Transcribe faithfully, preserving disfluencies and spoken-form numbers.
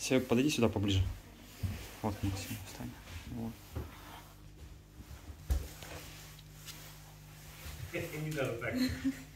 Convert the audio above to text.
Серег, подойди сюда поближе. Вот, Максим, встань. Вот. Не надо так.